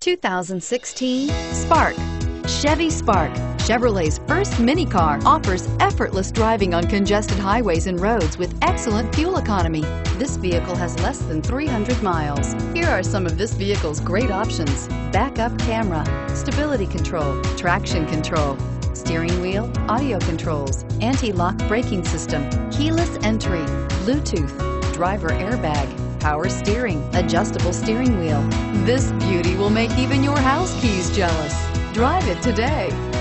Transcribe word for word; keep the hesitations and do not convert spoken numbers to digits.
two thousand sixteen Spark. Chevy Spark, Chevrolet's first mini car, offers effortless driving on congested highways and roads with excellent fuel economy. This vehicle has less than three hundred miles. Here are some of this vehicle's great options: backup camera, stability control, traction control, steering wheel audio controls, anti-lock braking system, keyless entry, Bluetooth, driver airbag, power steering, adjustable steering wheel. This beauty will make even your house keys jealous. Drive it today.